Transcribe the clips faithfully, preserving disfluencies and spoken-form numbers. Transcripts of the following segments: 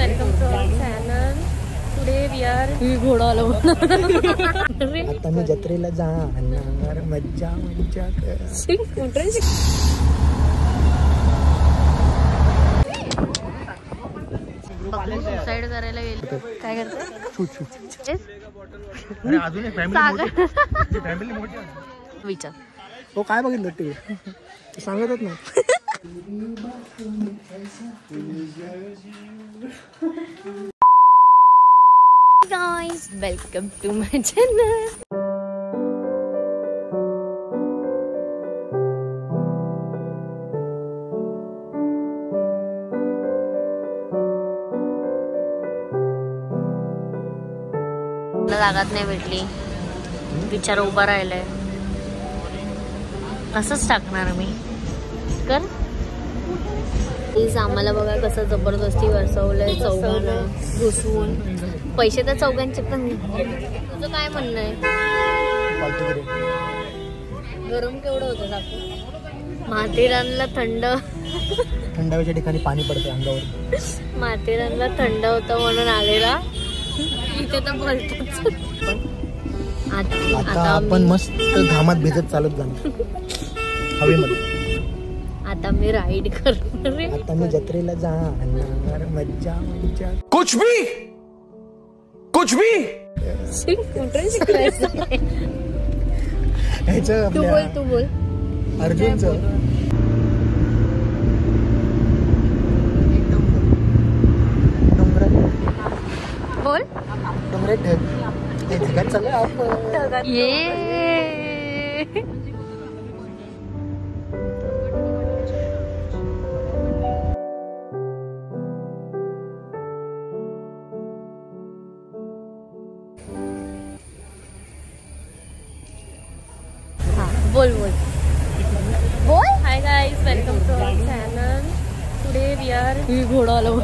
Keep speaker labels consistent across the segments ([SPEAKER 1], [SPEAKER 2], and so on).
[SPEAKER 1] Welcome to our channel. Today we are मी घोडा आलो.
[SPEAKER 2] आता मी जत्रेला जाणार, मज्जा मज्जा कर.
[SPEAKER 1] सुसाईड करायला गेले. काय करते?
[SPEAKER 2] अजून फॅमिली मोठी
[SPEAKER 1] विचार.
[SPEAKER 2] तो काय बघितलं ते सांगतच ना.
[SPEAKER 1] Guys, welcome to my channel. जागात नाही भेटली, बिचारा उभा राहिलाय. असंच टाकणार मी. कर प्लीज. आम्हाला बघा कसं जबरदस्ती बसवलंय चौघांना घुसवून. पैसे तर चौघांचे पण. तुझं काय म्हणणं आहे? गरम केवढं होतं दाखव. माथेरानला थंड
[SPEAKER 2] थंडाव्याच्या ठिकाणी पाणी पडते अंगावर.
[SPEAKER 1] माथेरानला थंड होतं म्हणून आलेला. इथे तर बोलतोच. आता
[SPEAKER 2] आता आपण मस्त घामात भिजत चालत जाणार हवेमध्ये.
[SPEAKER 1] आता मी राईड करणार. आता
[SPEAKER 2] मी जत्रेला जाणार, मज्जा मज्जा.
[SPEAKER 3] कुछ भी कुछ भी
[SPEAKER 1] शिकलायचं. तू बोल तू बोल.
[SPEAKER 2] अर्जुनचं
[SPEAKER 1] बोल.
[SPEAKER 2] डोंगरात ढग ते ढगात चालू आपण.
[SPEAKER 1] ये बोल बोल बोल. Hi guys, welcome to our channel. Today we are मी घोडा आलो.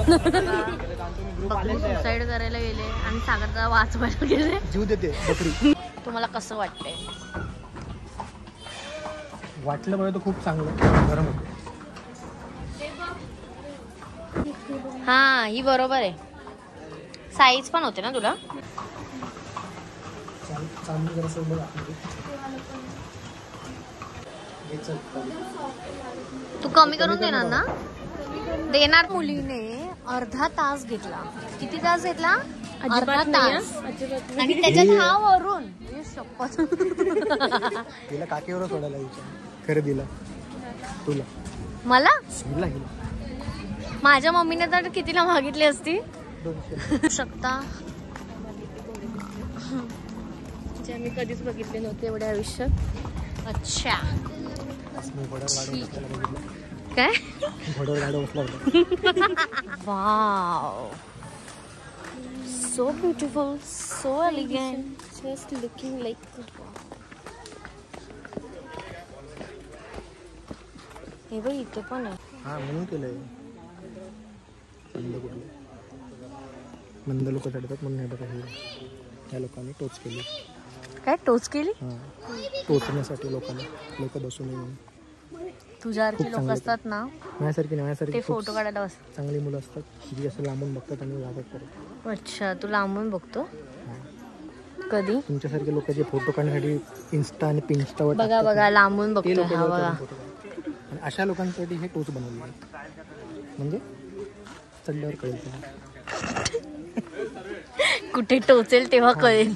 [SPEAKER 1] सुसाईड करायला गेले आणि सागरचा वाचवायला गेले.
[SPEAKER 2] जीव देते बकरी.
[SPEAKER 1] तुम्हाला कसं वाटतंय?
[SPEAKER 2] वाटलं मला तर खूप चांगलं. गरम होतं.
[SPEAKER 1] हा ही बरोबर आहे. साईज पण होते ना तुला.
[SPEAKER 2] चांगली जरा बघा.
[SPEAKER 1] तू कमी करून देणार ना? देणार. मुलीने अर्धा तास घेतला. किती तास घेतला? अर्धा तास. आणि त्याच्यात हा वरून शपथ.
[SPEAKER 2] तिला काकीवर सोडायला विचार. खरं दिला तुला.
[SPEAKER 1] मला
[SPEAKER 2] दिला
[SPEAKER 1] माझ्या मम्मीने तर कितीला मागितली असती शकता. जे मी कधीच बघितले नव्हते एवढ्या आयुष्यात. अच्छा काय? Wow, so beautiful, so elegant, just looking like. हे बघ इथे पण आहे.
[SPEAKER 2] हा म्हणून केलंय. मंद लोक चढतात म्हणून हे बघा. हे त्या लोकांनी टोच केली.
[SPEAKER 1] काय टोच केली?
[SPEAKER 2] हा, टोचण्यासाठी लोकांना. लोक बसू नये म्हणून.
[SPEAKER 1] तुझ्यासारखी लोक असतात ना,
[SPEAKER 2] माझ्यासारखी माझ्यासारखी
[SPEAKER 1] ते फोटो काढायला बस.
[SPEAKER 2] चांगली मुलं असतात जी असं लांबून बघतात आणि वागत करतात.
[SPEAKER 1] अच्छा, तू लांबून बघतो कधी?
[SPEAKER 2] तुमच्यासारखे लोक जे फोटो काढण्यासाठी इन्स्टा आणि पिंस्टावर
[SPEAKER 1] बघा बघा लांबून बघतो. हा बघा,
[SPEAKER 2] आणि अशा लोकांसाठी हे टोच बनवले आहे. म्हणजे चढल्यावर कळेल
[SPEAKER 1] कुठे टोचेल तेव्हा कळेल.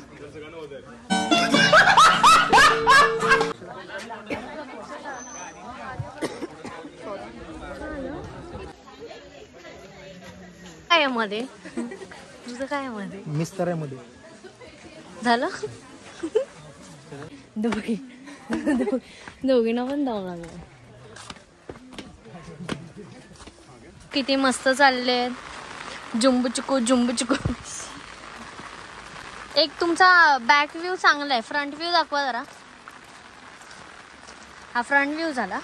[SPEAKER 1] काय मध्ये तुझं काय मध्ये?
[SPEAKER 2] मिस्तरामध्ये
[SPEAKER 1] झालं. दोघी दोघींना पण जाऊ लागलं. किती मस्त चालले. जुंबू चुकू जुंबू चुकू. एक तुमचा बॅक व्ह्यू चांगला आहे. फ्रंट व्ह्यू दाखवा जरा. हा फ्रंट व्ह्यू झाला.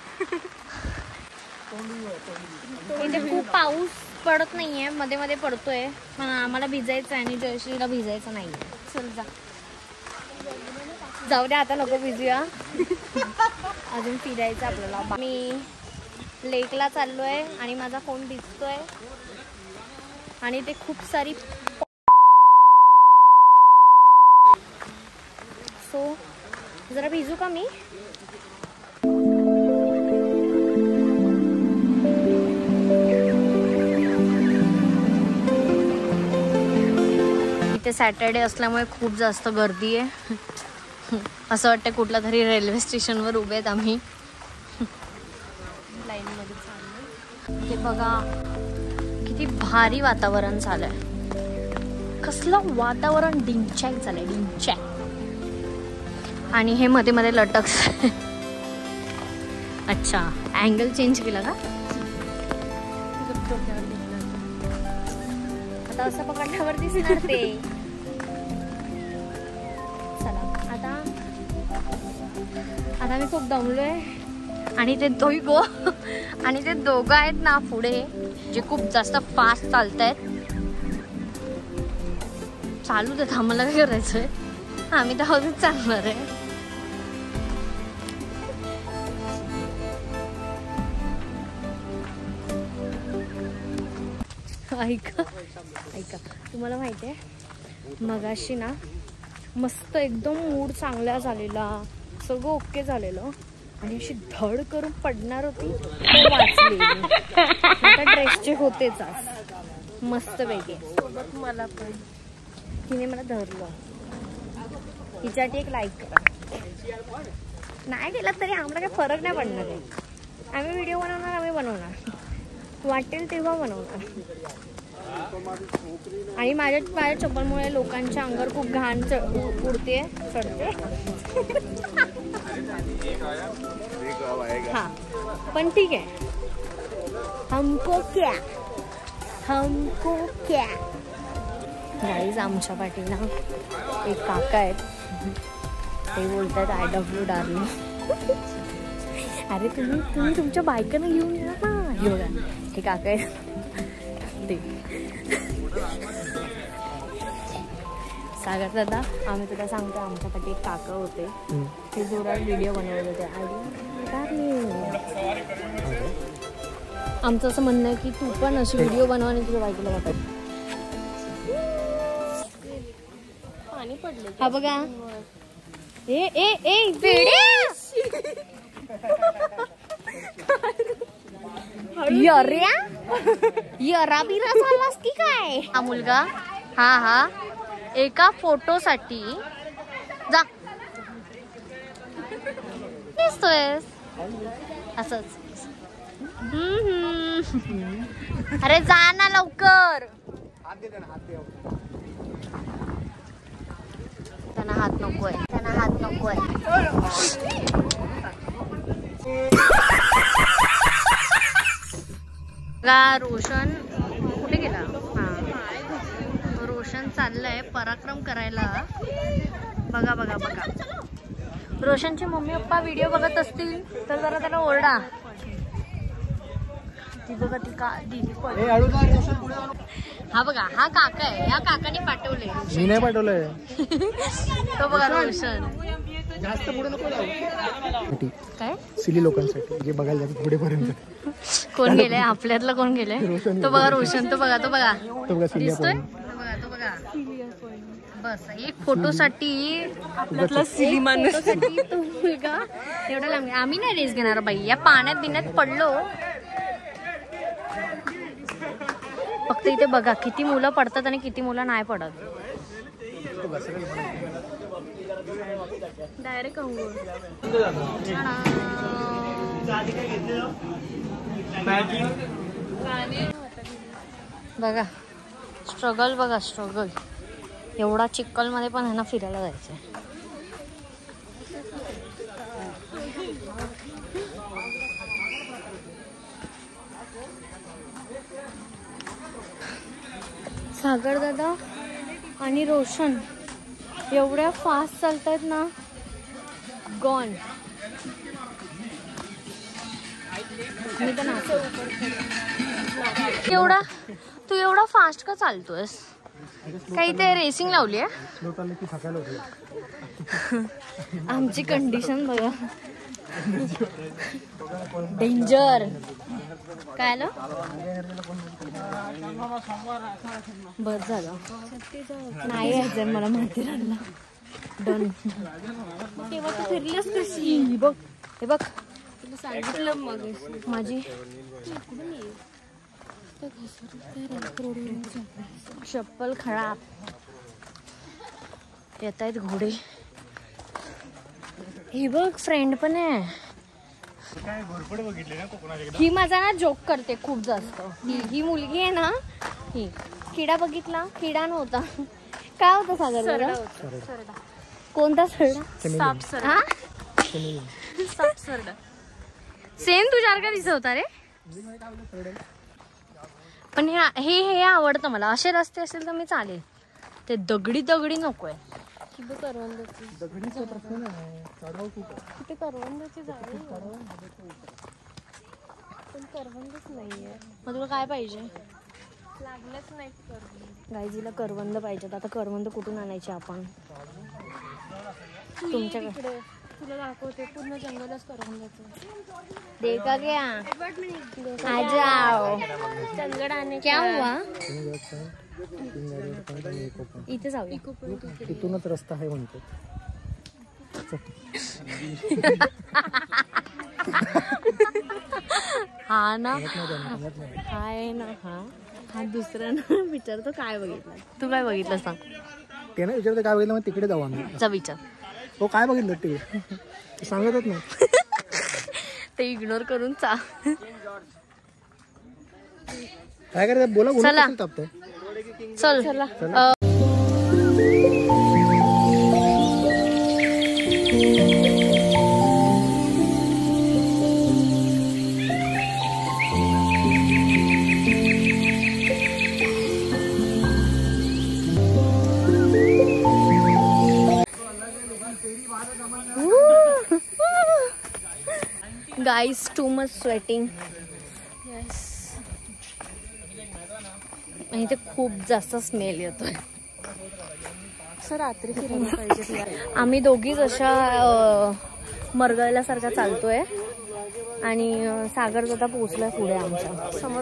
[SPEAKER 1] इथे खूप पाऊस पडत नाहीये, मध्ये मध्ये पडतोय. पण आम्हाला भिजायचं आहे आणि जयश्रीला भिजायचं नाहीये. चल जा. जाऊ द्या आता, नको भिजूया. अजून फिरायचं आपल्याला. मी लेकला चाललोय आणि माझा फोन भिजतोय. आणि ते खूप सारी सो जरा भिजू का मी? इथे सॅटर्डे असल्यामुळे खूप जास्त गर्दी आहे. असं वाटतं कुठल्या तरी रेल्वे स्टेशनवर उभे आहेत आम्ही. लाईन मध्ये चाललोय. ते बघा किती भारी वातावरण झालंय. कसलं वातावरण डिंचॅक झालंय, डिंचॅक. आणि हे मध्ये मध्ये लटक. अच्छा अँगल चेंज केला का? आता असं पकडल्यावर दिसणार ते. चला आता आता मी खूप दमलोय. आणि ते दोघ गो आणि ते दोघं आहेत ना पुढे जे खूप जास्त फास्ट चालतायत. चालू देत आम्हाला काय करायचंय, आम्ही तर हळूच चालणार आहे. ऐका ऐका तुम्हाला माहिती आहे मगाशी ना मस्त एकदम मूड चांगला झालेला, सगळं ओके झालेलं आणि अशी धड करून पडणार होती वाचली. आता ड्रेसचे होतेच मस्त पैकी. सोबत मला पण तिने मला धरलं. हिच्यासाठी एक लाईक करा. नाही केला तरी आम्हाला काही फरक नाही पडणार आहे. आम्ही व्हिडिओ बनवणार, आम्ही बनवणार, वाटेल तेव्हा बनवणार. आणि माझ्या माझ्या चप्पलमुळे लोकांच्या अंगावर खूप घाण उडते चढते. हा पण ठीक आहे. हमको क्या हमको क्या. गाईज आमच्या पाठीला एक काका आहेत. ते बोलतात आय डब्ल्यू डार्लिंग. अरे तुम्ही तुम्ही तुमच्या बायकांना घेऊन या ना. हे बघा हे काका आहेत ते. सागर दादा आम्ही तुला सांगतो आमच्यासाठी एक काका होते. ते जोरात व्हिडिओ बनवत होते. आमचं असं म्हणणं आहे की तू पण अशी व्हिडिओ बनव आणि तुझ्या बायकोला वाटत. पाणी पडले. हा बघा ए ए ए वेड्या. यर्या यरा बिरा झालास की काय? हा मुलगा हा हा एका फोटोसाठी जा दिसतोय असंच. अरे जा ना लवकर. त्यांना हात नकोय, त्यांना हात नकोय. रोशन कुठे गेला? हा रोशन चाललंय पराक्रम करायला. बघा बघा बघा. रोशनचे मम्मी पप्पा व्हिडिओ बघत असतील तर जरा त्याला ओरडा. ती बघा ती का दीदी पडली. हा बघा हा काका आहे. या काकाने पाठवले.
[SPEAKER 2] मी नाही पाठवलंय.
[SPEAKER 1] तो बघा रोशन.
[SPEAKER 2] जास्त पुढे नको.
[SPEAKER 1] काय
[SPEAKER 2] सिली लोकांसाठी जे बघायला जातात पुढेपर्यंत.
[SPEAKER 1] कोण गेलंय आपल्यातलं? कोण गेलंय? तो बघा रोशन. तो बघा तो बघा दिसतोय. तो बघा बस एक फोटोसाठी आपल्यातला सिली माणूसाठी तो मुलगा एवढा लांब. आम्ही नाही रेस घेणार बाई. या पाण्यात बिण्यात पडलो. फक्त इथे बघा किती मुलं पडतात आणि किती मुलं नाही पडत. डायरेक्ट बघा स्ट्रगल. बघा स्ट्रगल. एवढा चिक्कल मध्ये पण ह्यांना फिरायला जायचंय. सागर दादा आणि रोशन एवढ्या फास्ट चालतायत ना. गॉन. मी तर नाचतो. एवढा तू एवढा फास्ट का चालतोयस? काही ते रेसिंग लावली आहे. आमची कंडिशन बघा. डेंजर. काय आलं? बस झालं नाही यायचंय मला माथेरानला. डन. तेव्हा तू फिरलीस कशी बघ. हे बघ तुला सांगितलं मग माझी चप्पल खराब. येत आहेत घोडे. ही बघ फ्रेंड पण आहे. ही माझा ना जोक करते खूप जास्त. ही ही मुलगी आहे ना ही. किडा बघितला? किडा नव्हता. काय होता सागर? कोणता सरडा? सेम तुझ्यासारखा दिसत होता रे. पण हे हे आवडतं मला. असे रस्ते असेल तर मी चालेल. ते दगडी दगडी नकोय.
[SPEAKER 2] दगडीचा प्रश्न नाही.
[SPEAKER 1] तिथे करवंदाची झाडे पण करवंदच नाहीये. मग तुला काय पाहिजे? लागलंच नाही. गाईजीला करवंद पाहिजेत. आता करवंद कुठून आणायचे आपण? तुमच्याकडे तुला दाखवते पूर्ण जंगलच करवंदाचं. देखा क्या आ जाओ. चंदगड आने क्या हुआ? इथे जाऊया.
[SPEAKER 2] इथूनच रस्ता आहे म्हणतो.
[SPEAKER 1] हा ना हाय ना. हा हा दुसरा ना विचारतो काय बघितलं. तू काय बघितलं सांग.
[SPEAKER 2] ते ना विचारतो काय बघितलं. मग तिकडे जाऊ आम्ही.
[SPEAKER 1] चा विचार.
[SPEAKER 2] हो काय बघितलं ते सांगतच नाही.
[SPEAKER 1] ते इग्नोर करून चा.
[SPEAKER 2] काय करायचं बोला.
[SPEAKER 1] चला चल चला. Guys, too much sweating. Yes. आणि ते खूप जास्त स्मेल येतोय. रात्री फिरायला पाहिजे. आम्ही दोघीच अशा मरगळल्यासारखा चालतोय आणि सागर दादा पोहोचलाय पुढे आमच्या समोर.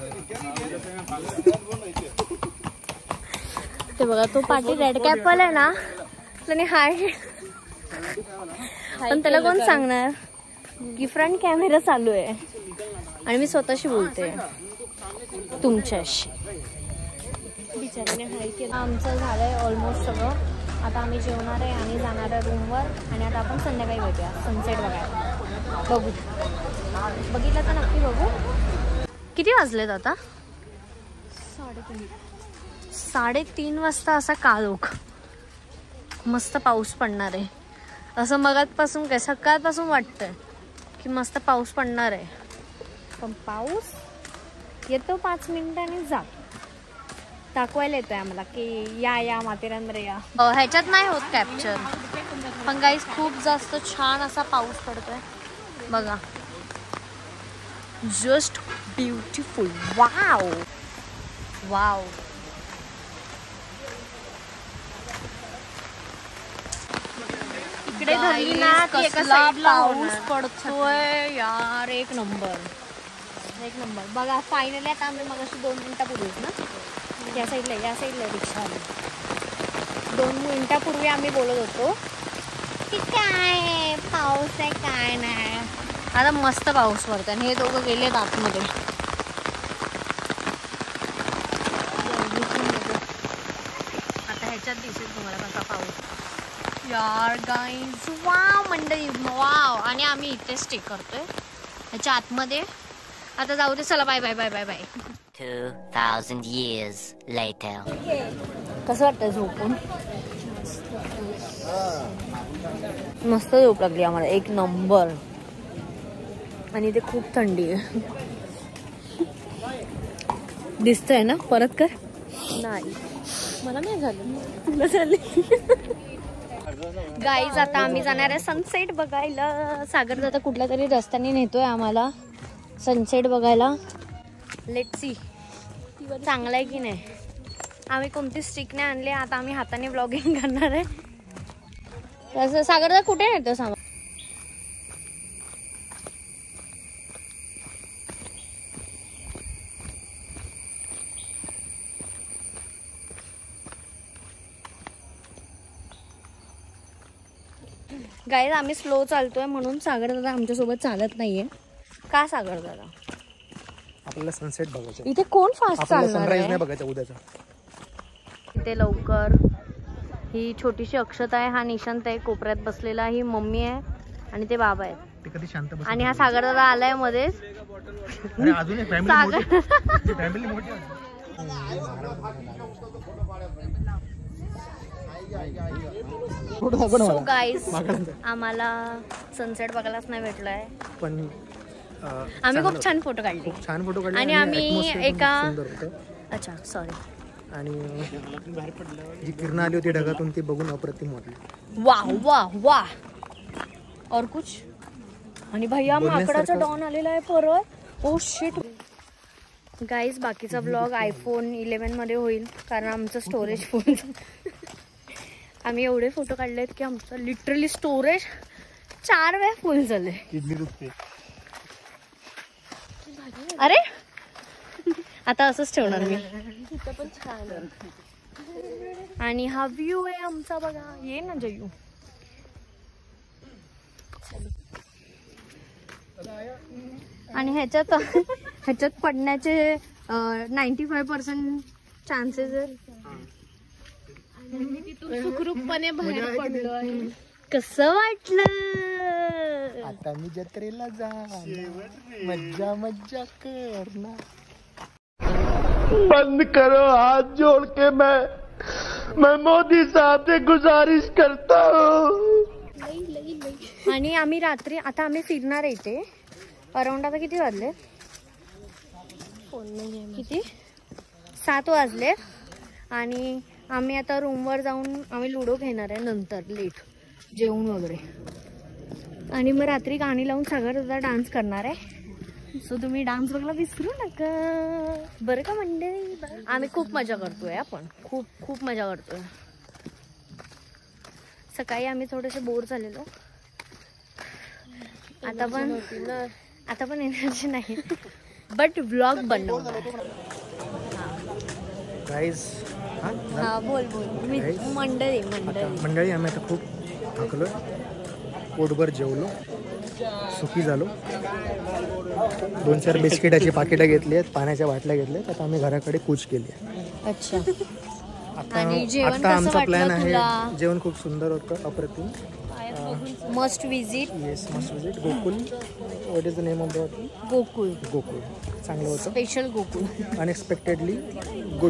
[SPEAKER 1] ते बघा तो पाठी रेड कॅप वाला आहे ना. त्याने हाय पण त्याला कोण सांगणार की फ्रंट कॅमेरा चालू आहे आणि मी स्वतःशी बोलते तुमच्याशी. बिचाराने हाय केलं. आमचं झालंय ऑलमोस्ट सगळं. आता आम्ही जेवणार आहे आणि जाणार आहे रूमवर. आणि आता आपण संध्याकाळी बघूया सनसेट बघायला. बघू बघितलं तर नक्की बघू. किती वाजलेत आता? साडेतीन. साडेतीन वाजता असा काळोख. मस्त पाऊस पडणार आहे असं मगातपासून काय सकाळपासून वाटतंय की मस्त पाऊस पडणार आहे. पण पाऊस येतो पाच मिनिटांनी जातो. दाखवायला येतोय आम्हाला की या या माथेरानमध्ये या. ह्याच्यात नाही होत कॅप्चर. पण गाईस खूप जास्त छान असा पाऊस पडतोय बघा. Just beautiful. Wow wow. इकडे घरी ना कसला पाऊस पडतोय यार. एक नंबर एक नंबर. बघा फायनली आता आम्ही मग अशी दोन मिनिटापूर्वीच ना या साईडला या साईडला रिक्षा आली. दोन मिनिटापूर्वी आम्ही बोलत होतो की काय पाऊस आहे काय नाही. आता मस्त पाऊस पडतोय आणि हे दोघं गेलेत आतमध्ये. आता ह्याच्यात दिसेल तुम्हाला कसा पाऊस यार गाईज. वाव मंडळी वाव. आणि आम्ही इथे स्टे करतोय ह्याच्या आतमध्ये. आता जाऊ दे. चला bye bye bye bye bye.
[SPEAKER 4] two thousand years later.
[SPEAKER 1] कसं वाटतं झोपून? मस्त झोप लागली आम्हाला. एक नंबर. आणि ते खूप थंडी आहे. दिसतंय ना? परत कर. नाही मला नाही झालं. तुला झाली. गाईज आता आम्ही जाणार आहे सनसेट बघायला. सागर दादा कुठल्या तरी रस्त्याने नेतोय आम्हाला सनसेट बघायला. लेट्स सी चांगला आहे की नाही. आम्ही कोणती स्टिक नाही आणले. आता आम्ही हाताने ब्लॉगिंग करणार आहे. तसं सागर दादा कुठे नेतो सामान? गाईज आम्ही स्लो चालतोय म्हणून सागर दादा आमच्यासोबत चालत नाहीये. का सागर दादा?
[SPEAKER 2] आपल्याला सनसेट बघायचं.
[SPEAKER 1] इथे कोण फास्ट चालणार
[SPEAKER 2] सनराईज
[SPEAKER 1] आहे?
[SPEAKER 2] नाही बघायचं उद्याचा.
[SPEAKER 1] इथे लवकर ही छोटीशी अक्षता आहे, हा निशांत आहे कोपऱ्यात बसलेला, ही मम्मी आहे आणि ते बाबा आहेत.
[SPEAKER 2] ते कधी शांत बस.
[SPEAKER 1] आणि हा सागर दादा आलाय मध्येच.
[SPEAKER 2] अरे अजून एक फॅमिली मोठी. फॅमिली मोठी आहे.
[SPEAKER 1] सो गाईज आम्हाला सनसेट बघायलाच नाही भेटलाय,
[SPEAKER 2] पण
[SPEAKER 1] आम्ही खूप छान फोटो काढले.
[SPEAKER 2] छान फोटो काढले
[SPEAKER 1] आणि आम्ही एका अच्छा सॉरी
[SPEAKER 2] आणि जी किरण आली होती ढगातून ती बघून अप्रतिम वाटली.
[SPEAKER 1] वाह वाह वाह. और कुछ? आणि भैया माकडाचा डॉन आलेला आहे परत. Oh shit. गाईज बाकीचा ब्लॉग आयफोन इलेव्हन मध्ये होईल कारण आमचं स्टोरेज फुल. आम्ही एवढे फोटो काढलेत की आमचं लिटरली स्टोरेज चार वेळा फुल झाले. अरे आता असंच ठेवणार मी. पण छान. आणि हा व्ह्यू आहे आमचा बघा. ये ना जयू. आणि ह्याच्यात ह्याच्यात पडण्याचे नाईन्टी फाईव्ह पर्सेंट चान्सेस आहेत. सुखरूपपणे बाहेर पडलो आहे. कसं वाटलं?
[SPEAKER 2] आता मी जत्रेला जा, मज्जा मज्जा करना.
[SPEAKER 3] बंद करो हाथ जोड़ के मैं मैं मोदी साहब से गुजारिश करता हूँ.
[SPEAKER 1] आणि आम्ही रात्री आता आम्ही फिरणार आहे इथे. अराउंड आता किती वाजले? किती? सात वाजले. आणि आम्ही आता रूमवर जाऊन आम्ही लुडो खेळणार आहे नंतर लेट जेवण वगैरे. आणि मग रात्री गाणी लावून सागर दादा डान्स करणार आहे. सो तुम्ही डान्स बघायला विसरू नका बरं का मंडळी. आम्ही खूप मजा करतोय. आपण खूप खूप मजा करतोय. सकाळी आम्ही थोडेसे बोर झालेलो. आता पण आता पण एनर्जी नाही बट व्लॉग बनवणार.
[SPEAKER 2] गाईज
[SPEAKER 1] हा बोल बोल. मी मंडळी मंडळी
[SPEAKER 2] मंडळी आम्ही आता खूप थकलो, पोटभर जेवलो, सुखी झालो. दोन चार बिस्किटाची पाकिटं घेतली आहेत, पाण्याच्या बाटल्या घेतल्या. आता आम्ही घराकडे कूच केली आहे.
[SPEAKER 1] अच्छा.
[SPEAKER 2] आता आता आमचा प्लॅन आहे. जेवण खूप सुंदर होतं, अप्रतिम.
[SPEAKER 1] Must visit.
[SPEAKER 2] Yes must visit. Gokul. What is the name of the hotel?
[SPEAKER 1] Gokul.
[SPEAKER 2] Gokul चांगलं होतं.
[SPEAKER 1] Special Gokul.
[SPEAKER 2] Unexpectedly good.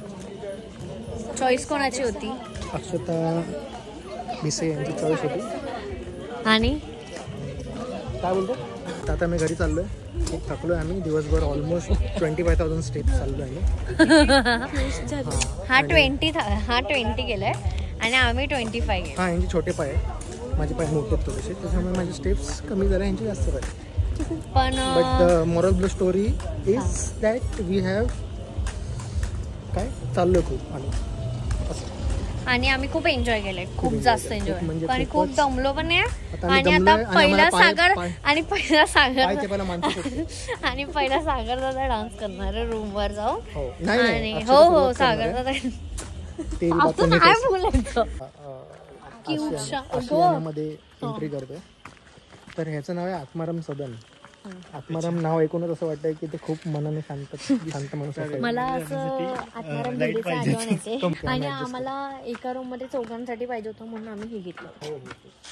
[SPEAKER 1] Choice कोणाची होती?
[SPEAKER 2] अक्षता मिसे यांची चॉईस होती.
[SPEAKER 1] आणि
[SPEAKER 2] काय बोलतो? आता मी घरी चाललोय. खूप थकलोय आम्ही. दिवसभर almost twenty five thousand steps चाललो आहे.
[SPEAKER 1] हा ट्वेंटी हा ट्वेंटी गेलाय आणि आम्ही ट्वेंटी फाय गेलो.
[SPEAKER 2] हा यांचे छोटे पाय आहेत, माझे पाय मोठे आहेत थोडेसे, त्याच्यामुळे माझे स्टेप्स कमी झाले, यांचे जास्त झाले.
[SPEAKER 1] पण
[SPEAKER 2] but the moral of the story is that we have काय चाललोय खूप. आणि
[SPEAKER 1] आणि आम्ही खूप एन्जॉय केलंय, खूप जास्त एन्जॉय.
[SPEAKER 2] म्हणजे
[SPEAKER 1] आणि खूप दमलो पण आहे.
[SPEAKER 2] आता
[SPEAKER 1] आणि
[SPEAKER 2] आम्ही
[SPEAKER 1] आता
[SPEAKER 2] दमलोय आणि
[SPEAKER 1] पहिला
[SPEAKER 2] आम्हाला पाय-
[SPEAKER 1] सागर
[SPEAKER 2] पाय-
[SPEAKER 1] आणि पहिला सागर
[SPEAKER 2] पाय ते पहिला मानतो होते.
[SPEAKER 1] आणि पहिला सागर दादा डान्स करणार आहे रूम वर जाऊ.
[SPEAKER 2] हो नाही नाही,
[SPEAKER 1] आणि
[SPEAKER 2] अक्षता
[SPEAKER 1] हो हो
[SPEAKER 2] सुरुवात
[SPEAKER 1] सागर
[SPEAKER 2] करणार
[SPEAKER 1] दादा
[SPEAKER 2] आहे. तेरी बातों
[SPEAKER 1] असं
[SPEAKER 2] में
[SPEAKER 1] काय
[SPEAKER 2] कैसे-
[SPEAKER 1] बोलायचं.
[SPEAKER 2] आशिया- आशियानामध्ये एंट्री करतोय. तर ह्याचं नाव आहे आत्माराम सदन. आत्माराम नाव ऐकूनच असं वाटतंय की ते खूप मनाने शांत शांत माणूस असेल.
[SPEAKER 1] मला असं आत्माराम भिडेचे आठवण येते. आणि आम्हाला एका रूम मध्ये चौघांसाठी पाहिजे होतं म्हणून आम्ही हे घेतलं.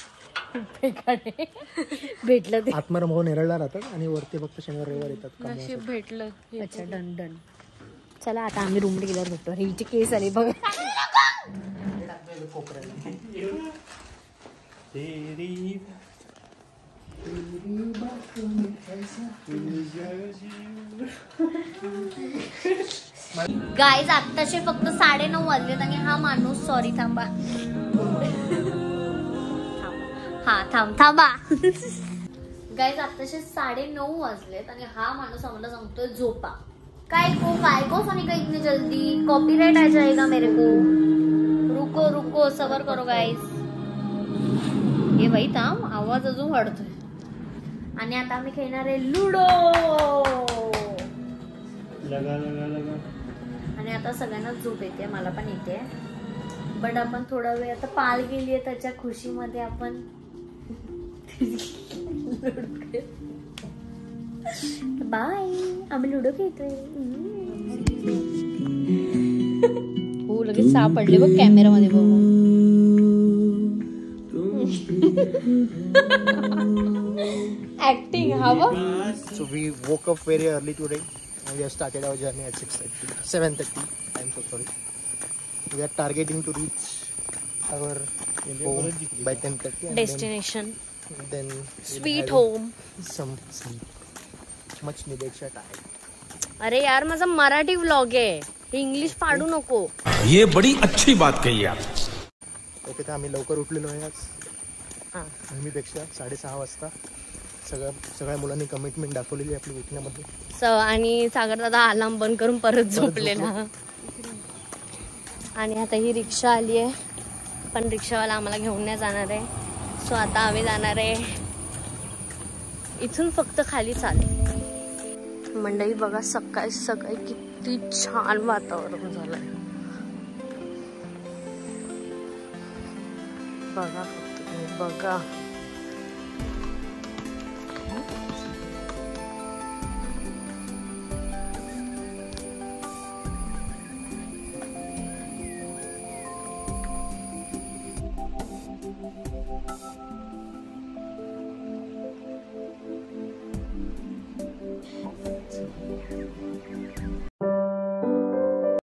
[SPEAKER 1] भेटलं ते.
[SPEAKER 2] आत्माराम भाऊ नेरळला राहतात आणि वरती फक्त शनिवार रविवार येतात.
[SPEAKER 1] नशीब भेटलं. अच्छा डन डन. चला आता आम्ही रूम मध्ये गेल्यावर भेटतो. हिची केस आली बघ. गाईज आत्ताचे फक्त साडे नऊ वाजलेत आणि हा माणूस सॉरी थांबा हा थांब थांबा गाईज आत्ताचे साडे नऊ वाजलेत आणि हा माणूस आम्हाला सांगतोय झोपा. काय को काय को फनी का इतनी जल्दी? कॉपीराइट आ जाएगा मेरे को. रुको रुको सबर करो गाईज. हे बाई थांब, आवाज अजून वाढतोय. आणि आता आम्ही खेळणार आहे लुडो. आणि आता सगळ्यांना झोप येते, मला पण येते. बट आपण थोडा वेळ आता पाल गेली आहे त्याच्या खुशीमध्ये आपण बाय, आम्ही लुडो खेळतोय. हो लगेच सापडले बघ कॅमेरा मध्ये बघू. ऍक्टिंग हा बघ.
[SPEAKER 2] So we woke up very early today and we have started our journey at six thirty, seven thirty. I'm so sorry. We are targeting to reach our home by ten thirty.
[SPEAKER 1] Destination
[SPEAKER 2] Then
[SPEAKER 1] sweet home.
[SPEAKER 2] some sleep. Much needed shot.
[SPEAKER 1] अरे यार माझा Marathi vlog आहे, English पाडू नको.
[SPEAKER 5] ये बड़ी अच्छी बात कही आप.
[SPEAKER 2] ओके तर आम्ही लवकर उठलेलो आहे आज
[SPEAKER 1] हां.
[SPEAKER 2] नेहमीपेक्षा साडेसहा वाजता. सगळ्या सगळ्या मुलांनी कमिटमेंट दाखवलेली आपली उठण्यामध्ये.
[SPEAKER 1] स आणि सागर दादा अलार्म बंद करून परत झोपलेला. आणि आता ही रिक्षा आली आहे, पण रिक्षावाला आम्हाला घेऊन नाही जाणार आहे. सो आता आम्ही जाणार आहे इथून फक्त खाली चालू. मंडळी बघा सकाळी सकाळी किती छान वातावरण झालंय. बघा फक्त तुम्ही बघा.